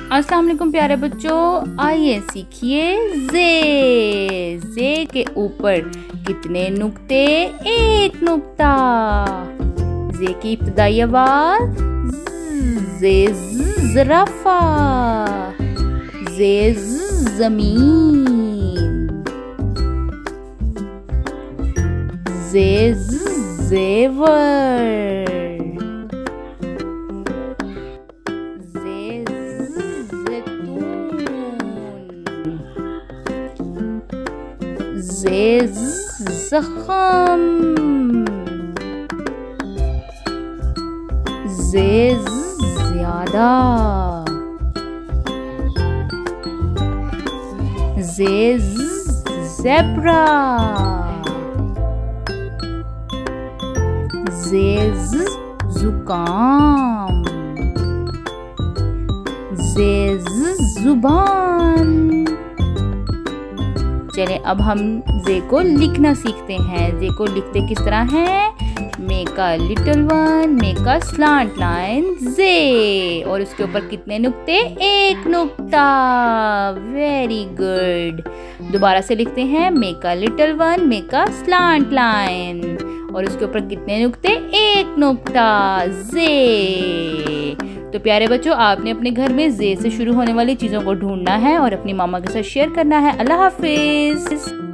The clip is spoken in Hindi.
अस्सलाम वालेकुम प्यारे बच्चों, आइए सीखिए जे के ऊपर कितने नुक्ते? एक नुक्ता। जे की इब्तिदाई आवाज जे ज़राफ़ा, जे ज़मीन, जे ज़ेवर, जे ज़ख़म, जे ज़्यादा, जे ज़ेब्रा, जे ज़ुकाम, जे ज़ुबान। चले अब हम जे को लिखना सीखते हैं। जे को लिखते किस तरह है? Make a little one, make a slant line जे, और उसके ऊपर कितने नुक्ते? एक नुक्ता। Very good. दोबारा से लिखते हैं, make a little one, make a slant line, और उसके ऊपर कितने नुक्ते? एक नुक्ता। जे। तो प्यारे बच्चों, आपने अपने घर में जे से शुरू होने वाली चीजों को ढूंढना है और अपनी मामा के साथ शेयर करना है। अल्लाह हाफिज।